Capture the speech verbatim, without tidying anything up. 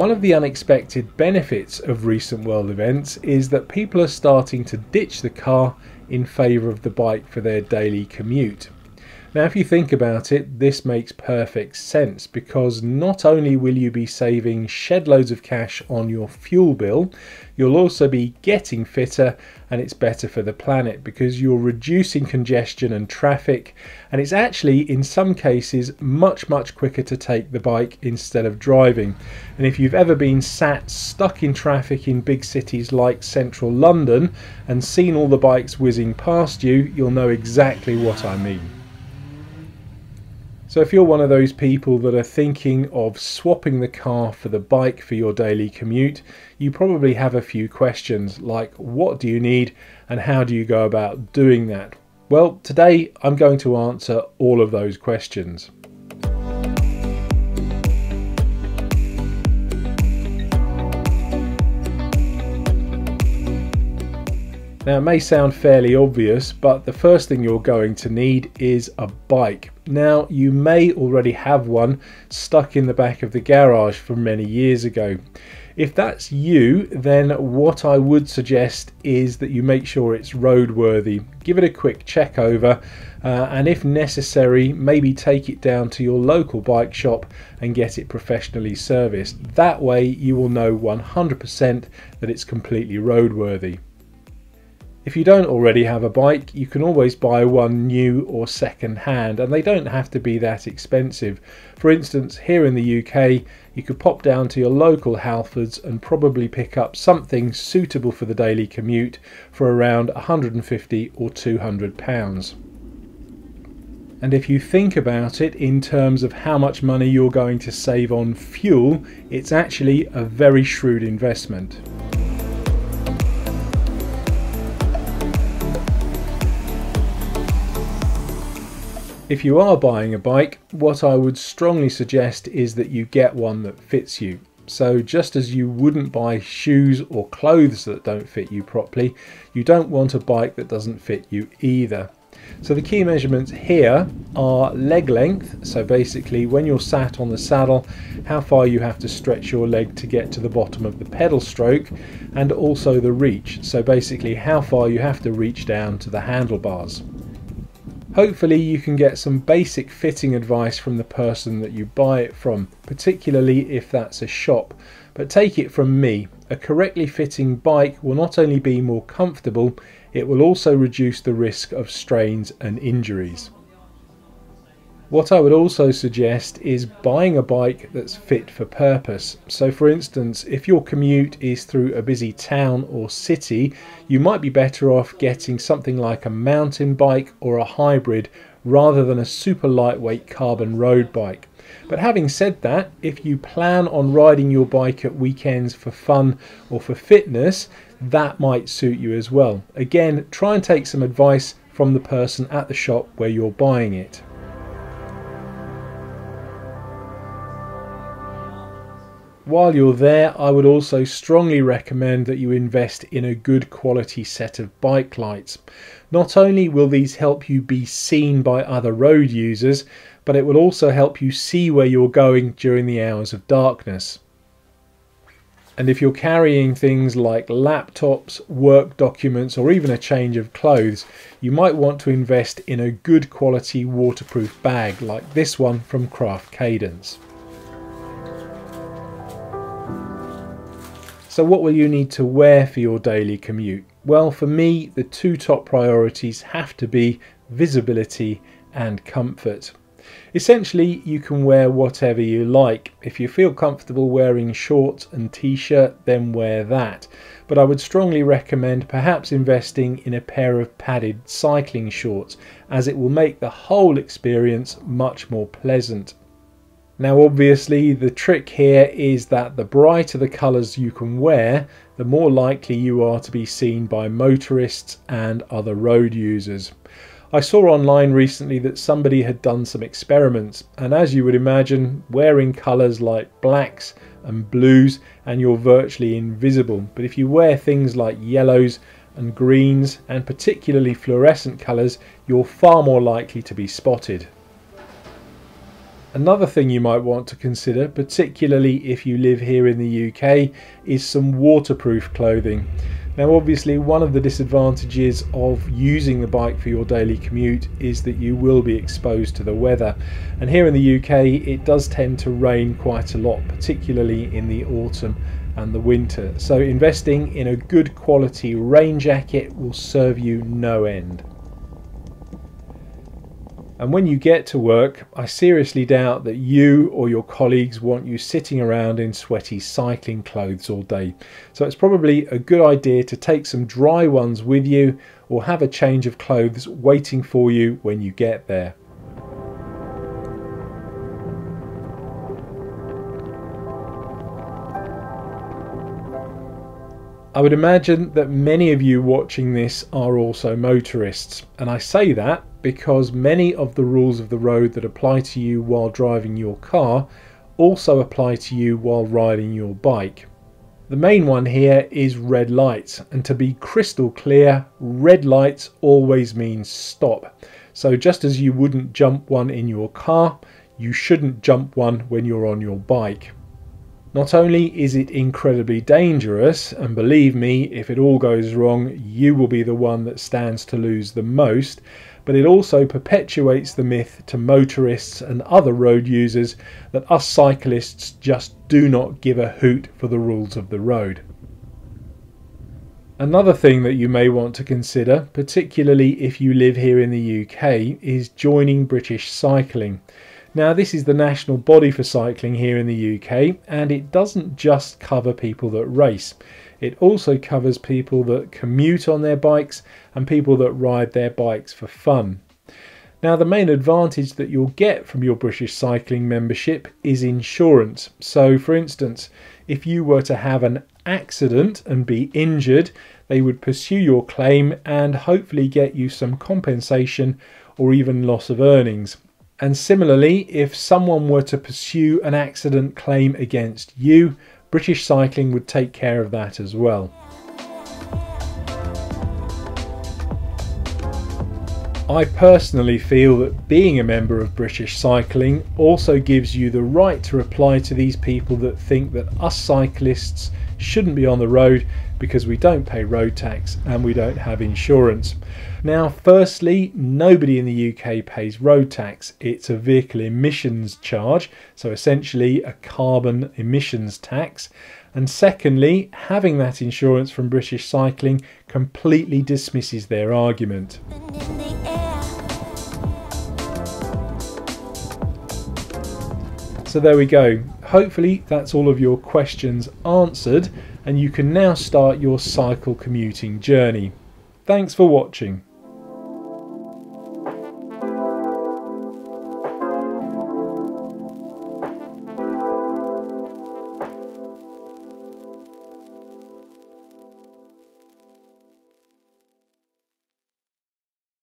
One of the unexpected benefits of recent world events is that people are starting to ditch the car in favour of the bike for their daily commute. Now, if you think about it, this makes perfect sense, because not only will you be saving shed loads of cash on your fuel bill, you'll also be getting fitter, and it's better for the planet because you're reducing congestion and traffic, and it's actually in some cases much much quicker to take the bike instead of driving. And if you've ever been sat stuck in traffic in big cities like central London and seen all the bikes whizzing past you, you'll know exactly what I mean. So if you're one of those people that are thinking of swapping the car for the bike for your daily commute, you probably have a few questions like, what do you need and how do you go about doing that? Well, today I'm going to answer all of those questions. Now, it may sound fairly obvious, but the first thing you're going to need is a bike. Now, you may already have one stuck in the back of the garage from many years ago. If that's you, then what I would suggest is that you make sure it's roadworthy. Give it a quick check over, uh, and if necessary, maybe take it down to your local bike shop and get it professionally serviced. That way you will know one hundred percent that it's completely roadworthy. If you don't already have a bike, you can always buy one new or second hand, and they don't have to be that expensive. For instance, here in the U K, you could pop down to your local Halfords and probably pick up something suitable for the daily commute for around one hundred and fifty or two hundred pounds. And if you think about it in terms of how much money you're going to save on fuel, it's actually a very shrewd investment. If you are buying a bike, what I would strongly suggest is that you get one that fits you. So just as you wouldn't buy shoes or clothes that don't fit you properly, you don't want a bike that doesn't fit you either. So the key measurements here are leg length, so basically when you're sat on the saddle, how far you have to stretch your leg to get to the bottom of the pedal stroke, and also the reach, so basically how far you have to reach down to the handlebars. Hopefully you can get some basic fitting advice from the person that you buy it from, particularly if that's a shop. But take it from me, a correctly fitting bike will not only be more comfortable, it will also reduce the risk of strains and injuries. What I would also suggest is buying a bike that's fit for purpose. So for instance, if your commute is through a busy town or city, you might be better off getting something like a mountain bike or a hybrid rather than a super lightweight carbon road bike. But having said that, if you plan on riding your bike at weekends for fun or for fitness, that might suit you as well. Again, try and take some advice from the person at the shop where you're buying it. While you're there, I would also strongly recommend that you invest in a good quality set of bike lights. Not only will these help you be seen by other road users, but it will also help you see where you're going during the hours of darkness. And if you're carrying things like laptops, work documents, or even a change of clothes, you might want to invest in a good quality waterproof bag like this one from Craft Cadence. So what will you need to wear for your daily commute? Well, for me, the two top priorities have to be visibility and comfort. Essentially, you can wear whatever you like. If you feel comfortable wearing shorts and t-shirt, then wear that. But I would strongly recommend perhaps investing in a pair of padded cycling shorts, as it will make the whole experience much more pleasant. Now obviously the trick here is that the brighter the colours you can wear, the more likely you are to be seen by motorists and other road users. I saw online recently that somebody had done some experiments, and as you would imagine, wearing colours like blacks and blues and you're virtually invisible. But if you wear things like yellows and greens and particularly fluorescent colours, you're far more likely to be spotted. Another thing you might want to consider, particularly if you live here in the U K, is some waterproof clothing. Now obviously one of the disadvantages of using the bike for your daily commute is that you will be exposed to the weather, and here in the U K it does tend to rain quite a lot, particularly in the autumn and the winter, so investing in a good quality rain jacket will serve you no end. And when you get to work, I seriously doubt that you or your colleagues want you sitting around in sweaty cycling clothes all day. So it's probably a good idea to take some dry ones with you, or have a change of clothes waiting for you when you get there. I would imagine that many of you watching this are also motorists, and I say that because many of the rules of the road that apply to you while driving your car also apply to you while riding your bike. The main one here is red lights, and to be crystal clear, red lights always means stop. So just as you wouldn't jump one in your car, you shouldn't jump one when you're on your bike. Not only is it incredibly dangerous, and believe me, if it all goes wrong, you will be the one that stands to lose the most, but it also perpetuates the myth to motorists and other road users that us cyclists just do not give a hoot for the rules of the road. Another thing that you may want to consider, particularly if you live here in the U K, is joining British Cycling. Now this is the national body for cycling here in the U K, and it doesn't just cover people that race. It also covers people that commute on their bikes and people that ride their bikes for fun. Now the main advantage that you'll get from your British Cycling membership is insurance. So for instance, if you were to have an accident and be injured, they would pursue your claim and hopefully get you some compensation or even loss of earnings. And similarly, if someone were to pursue an accident claim against you, British Cycling would take care of that as well. I personally feel that being a member of British Cycling also gives you the right to reply to these people that think that us cyclists shouldn't be on the road because we don't pay road tax and we don't have insurance. Now firstly, nobody in the U K pays road tax. It's a vehicle emissions charge, so essentially a carbon emissions tax. And secondly, having that insurance from British Cycling completely dismisses their argument. So there we go. Hopefully that's all of your questions answered, and you can now start your cycle commuting journey. Thanks for watching.